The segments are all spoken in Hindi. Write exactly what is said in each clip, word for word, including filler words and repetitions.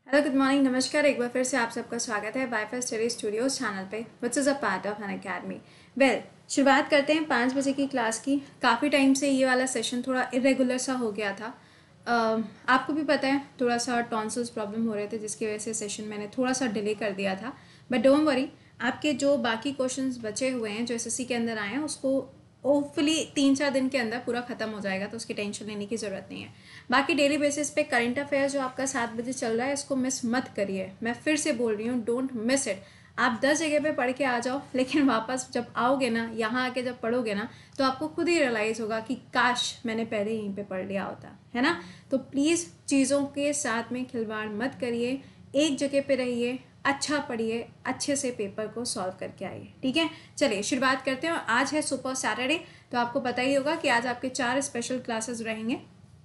हेलो गुड मॉर्निंग नमस्कार। एक बार फिर से आप सबका स्वागत है वाईफाई स्टडी स्टूडियोज चैनल पे which is a part of an academy. Well, शुरुआत करते हैं पाँच बजे की क्लास की। काफ़ी टाइम से ये वाला सेशन थोड़ा इरेगुलर सा हो गया था। uh, आपको भी पता है थोड़ा सा टॉन्सिल्स प्रॉब्लम हो रहे थे जिसकी वजह से सेशन मैंने थोड़ा सा डिले कर दिया था। बट डोंट वरी, आपके जो बाकी क्वेश्चंस बचे हुए हैं जो एसएससी के अंदर आए हैं उसको होपफुली तीन चार दिन के अंदर पूरा खत्म हो जाएगा, तो उसकी टेंशन लेने की ज़रूरत नहीं है। बाकी डेली बेसिस पे करंट अफेयर जो आपका सात बजे चल रहा है इसको मिस मत करिए। मैं फिर से बोल रही हूँ, डोंट मिस इट। आप दस जगह पे पढ़ के आ जाओ, लेकिन वापस जब आओगे ना, यहाँ आके जब पढ़ोगे ना, तो आपको खुद ही रियलाइज़ होगा कि काश मैंने पहले यहीं पे पढ़ लिया होता, है ना। तो प्लीज़ चीज़ों के साथ में खिलवाड़ मत करिए, एक जगह पे रहिए, अच्छा पढ़िए, अच्छे से पेपर को सॉल्व करके आइए, ठीक है। चलिए शुरुआत करते हैं। और आज है सुपर सैटरडे, तो आपको पता ही होगा कि आज आपके चार स्पेशल क्लासेस रहेंगे।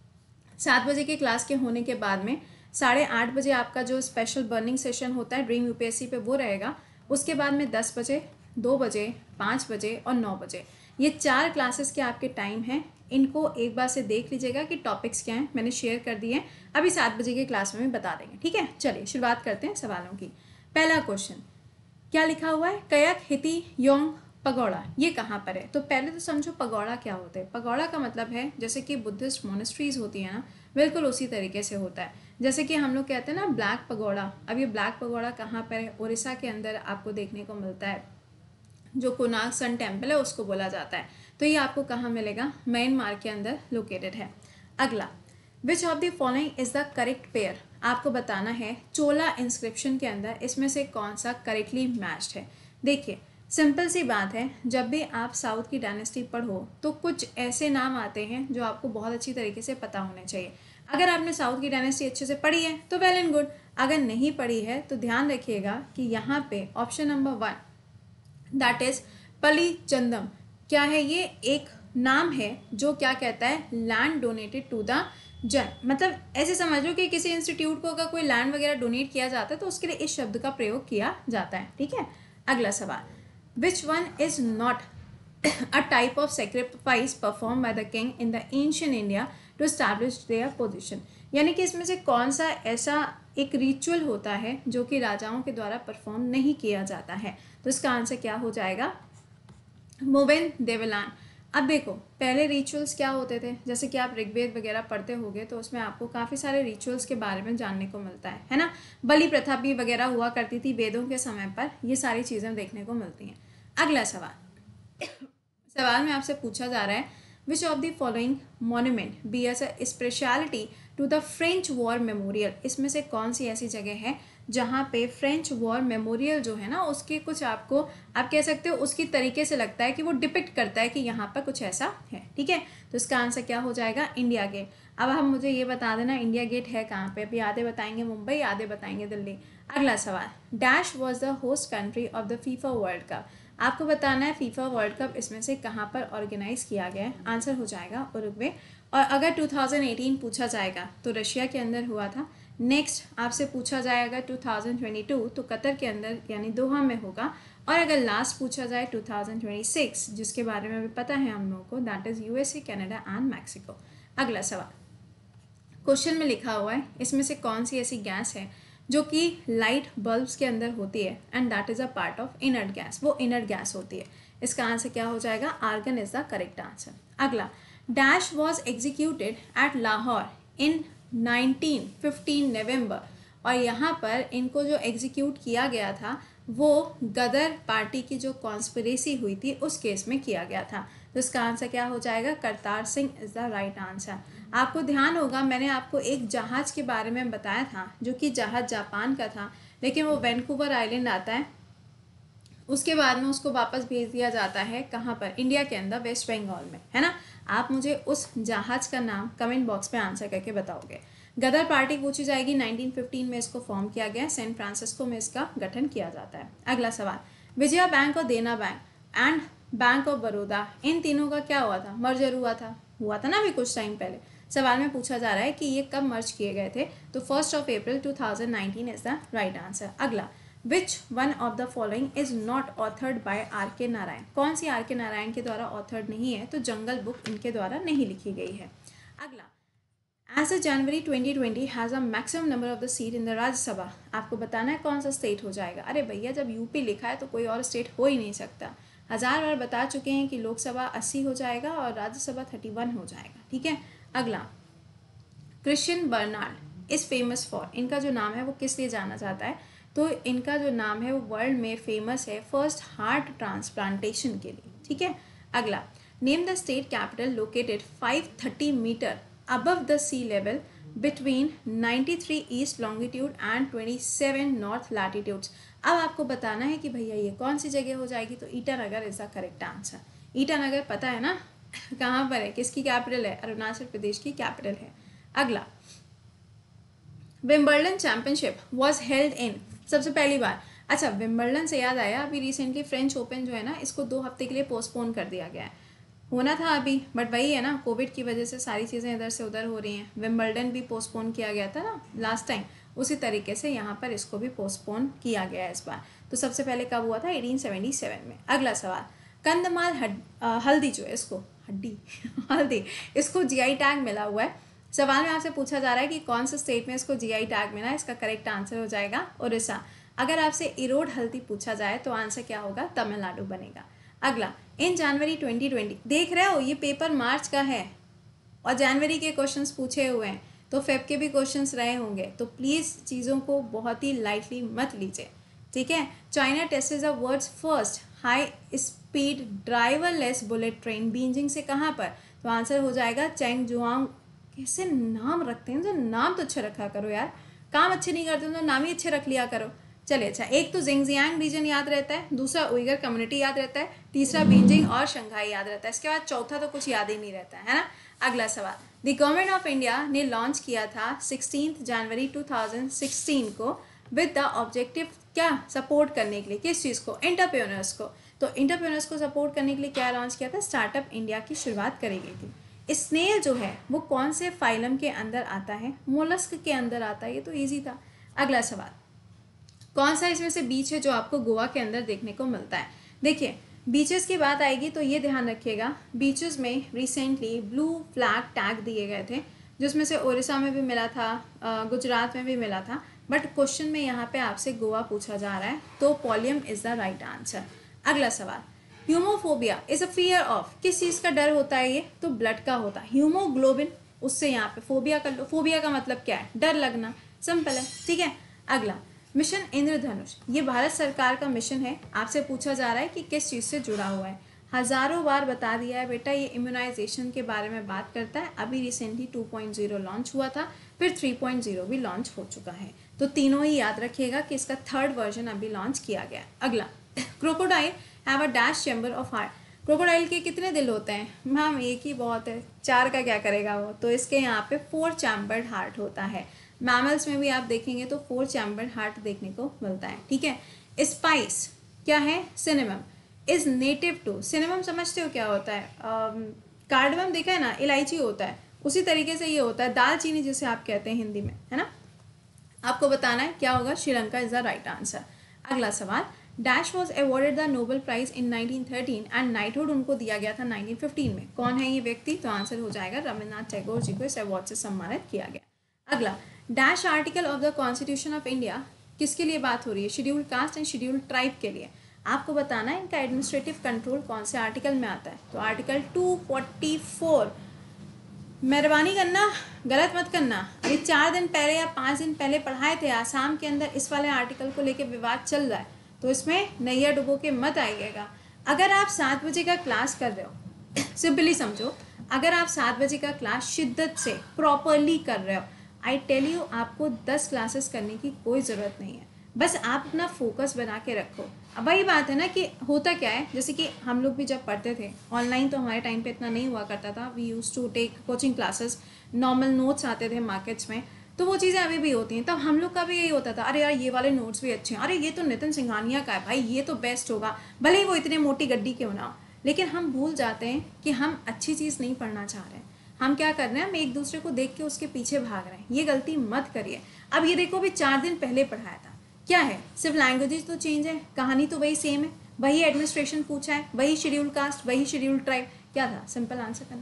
सात बजे की क्लास के होने के बाद में साढ़े आठ बजे आपका जो स्पेशल बर्निंग सेशन होता है ड्रीम यूपीएससी पे वो रहेगा। उसके बाद में दस बजे, दो बजे, पाँच बजे और नौ बजे, ये चार क्लासेस के आपके टाइम हैं। इनको एक बार से देख लीजिएगा कि टॉपिक्स क्या हैं, मैंने शेयर कर दिए हैं। अभी सात बजे की क्लास में भी बता देंगे, ठीक है। चलिए शुरुआत करते हैं सवालों की। पहला क्वेश्चन क्या लिखा हुआ है, कयक हिति योंग पगौड़ा, ये कहाँ पर है। तो पहले तो समझो पगौड़ा क्या होता है। पगौड़ा का मतलब है जैसे कि बुद्धिस्ट मोनेस्ट्रीज होती है ना, बिल्कुल उसी तरीके से होता है। जैसे कि हम लोग कहते हैं ना ब्लैक पगौड़ा। अब ये ब्लैक पगौड़ा कहाँ पर है, उड़ीसा के अंदर आपको देखने को मिलता है। जो कोणार्क सन टेम्पल है उसको बोला जाता है। तो ये आपको कहाँ मिलेगा, म्यांमार के अंदर लोकेटेड है। अगला, which of the following is the correct pair, आपको बताना है चोला इंस्क्रिप्शन के अंदर इसमें से कौन सा करेक्टली मैच्ड है। देखिए सिंपल सी बात है, जब भी आप साउथ की डायनेस्टी पढ़ो तो कुछ ऐसे नाम आते हैं जो आपको बहुत अच्छी तरीके से पता होने चाहिए। अगर आपने साउथ की डायनेस्टी अच्छे से पढ़ी है तो वेल एंड गुड, अगर नहीं पढ़ी है तो ध्यान रखिएगा कि यहाँ पे option number one that is Pallichandam, क्या है ये, एक नाम है जो क्या कहता है, लैंड डोनेटेड टू द जन। मतलब ऐसे समझ लो कि किसी इंस्टीट्यूट को अगर कोई लैंड वगैरह डोनेट किया जाता है तो उसके लिए इस शब्द का प्रयोग किया जाता है, ठीक है। अगला सवाल, which one is not a type of sacrifice performed by the king in the ancient India to establish their position, यानी कि इसमें से कौन सा ऐसा एक रिचुअल होता है जो कि राजाओं के द्वारा परफॉर्म नहीं किया जाता है। तो इसका आंसर क्या हो जाएगा, मोवेन देवलान। अब देखो पहले रिचुअल्स क्या होते थे, जैसे कि आप ऋग्वेद वगैरह पढ़ते होगे तो उसमें आपको काफ़ी सारे रिचुअल्स के बारे में जानने को मिलता है है ना। बलि प्रथा भी वगैरह हुआ करती थी वेदों के समय पर, ये सारी चीज़ें देखने को मिलती हैं। अगला सवाल, सवाल में आपसे पूछा जा रहा है which of the following monument bears a speciality to the French war memorial, इसमें से कौन सी ऐसी जगह है जहाँ पे फ्रेंच वॉर मेमोरियल जो है ना उसके कुछ आपको आप कह सकते हो उसकी तरीके से लगता है कि वो डिपिक्ट करता है कि यहाँ पर कुछ ऐसा है, ठीक है। तो इसका आंसर क्या हो जाएगा, इंडिया गेट। अब हम मुझे ये बता देना इंडिया गेट है कहाँ पे, अभी आधे बताएंगे मुंबई, आधे बताएंगे दिल्ली। अगला सवाल, dash was the host country of the FIFA World Cup, आपको बताना है फीफा वर्ल्ड कप इसमें से कहाँ पर ऑर्गेनाइज किया गया है। आंसर हो जाएगा उरुग्वे। और अगर दो हज़ार अठारह पूछा जाएगा तो रशिया के अंदर हुआ था। नेक्स्ट आपसे पूछा जाएगा दो हज़ार बाईस तो कतर के अंदर यानी दोहा में होगा। और अगर लास्ट पूछा जाए दो हज़ार छब्बीस जिसके बारे में भी पता है हम लोगों को, that is USA, Canada and Mexico. अगला सवाल, क्वेश्चन में लिखा हुआ है इसमें से कौन सी ऐसी गैस है जो कि लाइट बल्ब्स के अंदर होती है and that is a part of inert gas, वो इनर्ट गैस होती है। इसका आंसर क्या हो जाएगा, argon is the correct answer. अगला, dash was executed at Lahore in nineteen fifteen November, और यहाँ पर इनको जो एग्जीक्यूट किया गया था वो गदर पार्टी की जो कॉन्स्पिरेसी हुई थी उस केस में किया गया था। तो इसका आंसर क्या हो जाएगा, Kartar Singh is the right answer. आपको ध्यान होगा मैंने आपको एक जहाज़ के बारे में बताया था जो कि जहाज़ जापान का था, लेकिन वो वैंकूवर आइलैंड आता है, उसके बाद में उसको वापस भेज दिया जाता है कहाँ पर, इंडिया के अंदर, वेस्ट बंगाल में, है ना। आप मुझे उस जहाज़ का नाम कमेंट बॉक्स में आंसर करके बताओगे। गदर पार्टी पूछी जाएगी, नाइनटीन फिफ्टीन में इसको फॉर्म किया गया, सैन फ्रांसिस्को में इसका गठन किया जाता है। अगला सवाल, विजया बैंक और Dena bank and bank of Baroda, इन तीनों का क्या हुआ था, मर्जर हुआ था, हुआ था ना अभी कुछ टाइम पहले। सवाल में पूछा जा रहा है कि ये कब मर्ज किए गए थे, तो first of April two thousand nineteen is the right answer. अगला, which one of the following is not authored by R K Narayan, कौन सी आर के नारायण के द्वारा ऑथर्ड नहीं है, तो जंगल बुक इनके द्वारा नहीं लिखी गई है। अगला, as a January twenty twenty has a maximum number of the seat in the Rajya Sabha. आपको बताना है कौन सा स्टेट हो जाएगा। अरे भैया जब यूपी लिखा है तो कोई और स्टेट हो ही नहीं सकता। हज़ार बार बता चुके हैं कि लोकसभा अस्सी हो जाएगा और राज्यसभा थर्टी वन हो जाएगा। ठीक है, अगला Christian Barnard is famous for, इनका जो नाम है वो किस लिए जाना जाता है, तो इनका जो नाम है वो वर्ल्ड में फेमस है फर्स्ट हार्ट ट्रांसप्लांटेशन के लिए। ठीक है, अगला name the state capital located five thirty metre above the sea level between ninety three east longitude and twenty seven north latitudes. अब आपको बताना है कि भैया ये कौन सी जगह हो जाएगी, तो Itanagar is the correct answer. Itanagar पता है ना कहाँ पर है, किसकी कैपिटल है, अरुणाचल प्रदेश की कैपिटल है। अगला Wimbledon championship was held in, सबसे पहली बार, अच्छा विंबलडन से याद आया अभी रिसेंटली फ्रेंच ओपन जो है ना इसको दो हफ्ते के लिए पोस्टपोन कर दिया गया है। होना था अभी बट वही है ना, कोविड की वजह से सारी चीज़ें इधर से उधर हो रही हैं। विंबलडन भी पोस्टपोन किया गया था ना लास्ट टाइम, उसी तरीके से यहाँ पर इसको भी पोस्टपोन किया गया है इस बार। तो सबसे पहले कब हुआ था, एटीन सेवेंटी सेवन में। अगला सवाल, कंदमाल हड हल्दी जो है इसको हड्डी हल्दी इसको जीआई टैग मिला हुआ है। सवाल में आपसे पूछा जा रहा है कि कौन से स्टेट में इसको जीआई टैग मिला है, इसका करेक्ट आंसर हो जाएगा उड़ीसा। अगर आपसे इरोड हल्दी पूछा जाए तो आंसर क्या होगा, तमिलनाडु बनेगा। अगला इन जनवरी ट्वेंटी ट्वेंटी, देख रहे हो ये पेपर मार्च का है और जनवरी के क्वेश्चंस पूछे हुए हैं, तो फेब के भी क्वेश्चंस रहे होंगे, तो प्लीज़ चीज़ों को बहुत ही लाइटली मत लीजिए। ठीक है, China tested the world's first high speed driverless bullet train Beijing से कहाँ पर, तो आंसर हो जाएगा चैंगजुआंग। कैसे नाम रखते हैं, तो नाम तो अच्छा रखा करो यार, काम अच्छे नहीं करते तो नाम ही अच्छे रख लिया करो। चलिए अच्छा, एक तो जिंगजियांग रीजन याद रहता है, दूसरा उइगर कम्युनिटी याद रहता है, तीसरा बीजिंग और शंघाई याद रहता है, इसके बाद चौथा तो कुछ याद ही नहीं रहता है ना। अगला सवाल, द गवर्नमेंट ऑफ इंडिया ने लॉन्च किया था sixteen January two thousand sixteen को विद द ऑब्जेक्टिव क्या, सपोर्ट करने के लिए किस चीज़ को, एंटरप्रेन्योर्स को। तो एंटरप्रेन्योर्स को सपोर्ट करने के लिए क्या लॉन्च किया था, स्टार्टअप इंडिया की शुरुआत करी गई थी। स्नेल जो है वो कौन से फाइलम के अंदर आता है, मोलस्क के अंदर आता है, ये तो ईजी था। अगला सवाल, कौन सा इसमें से बीच है जो आपको गोवा के अंदर देखने को मिलता है। देखिए बीचेस की बात आएगी तो ये ध्यान रखिएगा, बीचेस में रिसेंटली ब्लू फ्लैग टैग दिए गए थे, जिसमें से उड़ीसा में भी मिला था, गुजरात में भी मिला था, बट क्वेश्चन में यहाँ पे आपसे गोवा पूछा जा रहा है, तो Paliyam is the right answer. अगला सवाल, haemophobia is a fear of, किस चीज़ का डर होता है ये, तो ब्लड का होता है, ह्यूमोग्लोबिन, उससे यहाँ पे फोबिया कर लो। फोबिया का मतलब क्या है, डर लगना, सिंपल है। ठीक है, अगला मिशन इंद्रधनुष, ये भारत सरकार का मिशन है, आपसे पूछा जा रहा है कि किस चीज़ से जुड़ा हुआ है। हज़ारों बार बता दिया है बेटा, ये इम्यूनाइजेशन के बारे में बात करता है। अभी recently two point zero launch हुआ था, फिर थ्री पॉइंट ज़ीरो भी लॉन्च हो चुका है, तो तीनों ही याद रखिएगा कि इसका थर्ड वर्जन अभी लॉन्च किया गया है। अगला, crocodile have a dash chamber of heart, crocodile के कितने दिल होते हैं, मैम एक ही बहुत है, चार का क्या करेगा वो, तो इसके यहाँ पे फोर चैम्बर्ड हार्ट होता है। मैमल्स में भी आप देखेंगे तो फोर चैम्बर्ड हार्ट देखने को मिलता है। ठीक है, स्पाइस क्या है, cinnamon is native to, cinnamon समझते हो क्या होता है, कार्डमम देखा है ना, इलायची होता है, उसी तरीके से ये होता है दालचीनी जिसे आप कहते हैं हिंदी में, है ना। आपको बताना है क्या होगा, Sri Lanka is the right answer. अगला सवाल, dash was awarded the Nobel prize in nineteen thirteen and knighthood उनको दिया गया था नाइनटीन फिफ्टीन में, कौन है ये व्यक्ति, तो आंसर हो जाएगा रविन्द्रनाथ टैगोर जी को इस अवार्ड से सम्मानित किया गया। अगला, dash article of the constitution of India, किसके लिए बात हो रही है, scheduled caste and scheduled tribe के लिए। आपको बताना है इनका एडमिनिस्ट्रेटिव कंट्रोल कौन से आर्टिकल में आता है, तो आर्टिकल टू फोर्टी फोर। मेहरबानी करना, गलत मत करना, अभी चार दिन पहले या पाँच दिन पहले पढ़ाए थे, आसाम के अंदर इस वाले आर्टिकल को लेकर विवाद चल रहा है, तो इसमें नैया डुबो के मत आइएगा। अगर आप सात बजे का क्लास कर रहे हो, सिंपली समझो, अगर आप सात बजे का क्लास शिद्दत से प्रॉपरली कर रहे हो, आई टेल यू आपको दस क्लासेस करने की कोई ज़रूरत नहीं है, बस आप अपना फोकस बना के रखो। अब वही बात है ना कि होता क्या है, जैसे कि हम लोग भी जब पढ़ते थे ऑनलाइन, तो हमारे टाइम पे इतना नहीं हुआ करता था, we use to take coaching classes, normal notes आते थे मार्केट्स में, तो वो चीज़ें अभी भी होती हैं। तब हम लोग का भी यही होता था, अरे यार ये वाले नोट्स भी अच्छे हैं, अरे ये तो नितिन सिंघानिया का है भाई, ये तो बेस्ट होगा, भले ही वो इतने मोटी गड्डी क्यों ना हो। लेकिन हम भूल जाते हैं कि हम अच्छी चीज़ नहीं पढ़ना चाह रहे हैं, हम क्या कर रहे हैं, हम एक दूसरे को देख के उसके पीछे भाग रहे हैं, ये गलती मत करिए। अब ये देखो, अभी चार दिन पहले पढ़ाया था, क्या है, सिर्फ लैंग्वेजेस तो चेंज है, कहानी तो वही सेम है, वही एडमिनिस्ट्रेशन पूछा है, वही शेड्यूल कास्ट, वही शेड्यूल ट्राइब, क्या था, सिंपल आंसर करना था।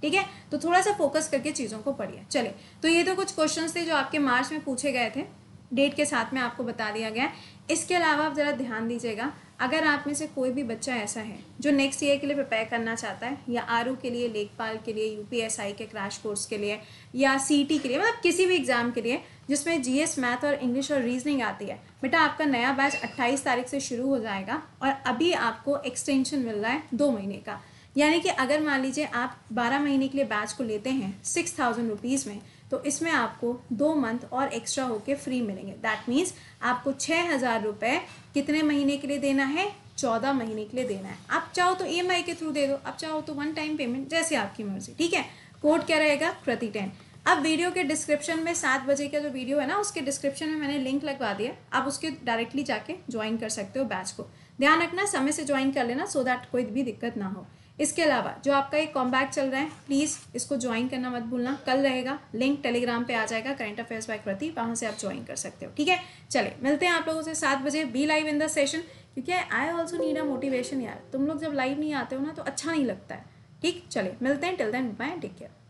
ठीक है। तो थोड़ा सा फोकस करके चीज़ों को पढ़िए। चलिए, तो ये तो कुछ क्वेश्चंस थे जो आपके मार्च में पूछे गए थे, डेट के साथ में आपको बता दिया गया है। इसके अलावा आप ज़रा ध्यान दीजिएगा, अगर आप में से कोई भी बच्चा ऐसा है जो नेक्स्ट ईयर के लिए प्रिपेयर करना चाहता है, या आरू के लिए, लेखपाल के लिए, यूपीएसआई के क्रैश कोर्स के लिए, या सीटी के लिए, मतलब किसी भी एग्जाम के लिए जिसमें जीएस, मैथ और इंग्लिश और रीजनिंग आती है, बेटा आपका नया बैच अट्ठाईस तारीख से शुरू हो जाएगा और अभी आपको एक्सटेंशन मिल रहा है दो महीने का। यानी कि अगर मान लीजिए आप बारह महीने के लिए बैच को लेते हैं सिक्स थाउजेंड रुपीज़ में, तो इसमें आपको दो मंथ और एक्स्ट्रा होके फ्री मिलेंगे। दैट मीन्स आपको छः हज़ार रुपये कितने महीने के लिए देना है? चौदह महीने के लिए देना है। आप चाहो तो ईएमआई के थ्रू दे दो, आप चाहो तो वन टाइम पेमेंट, जैसे आपकी मर्जी, ठीक है। कोड क्या रहेगा? प्रति टेन। अब वीडियो के डिस्क्रिप्शन में सात बजे का जो वीडियो है ना, उसके डिस्क्रिप्शन में मैंने लिंक लगवा दिया, आप उसके डायरेक्टली जाके ज्वाइन कर सकते हो बैच को। ध्यान रखना समय से ज्वाइन कर लेना, सो दैट कोई भी दिक्कत ना हो। इसके अलावा जो आपका एक कॉम्बैक चल रहा है, प्लीज़ इसको ज्वाइन करना मत भूलना। कल रहेगा, लिंक टेलीग्राम पे आ जाएगा, करंट अफेयर्स बाय कृति, वहाँ से आप ज्वाइन कर सकते हो, ठीक है। चले, मिलते हैं आप लोगों से सात बजे। Be live in the session, क्योंकि I also need a motivation यार। तुम लोग जब लाइव नहीं आते हो ना तो अच्छा नहीं लगता है, ठीक। चले, मिलते हैं। Till then bye, take care.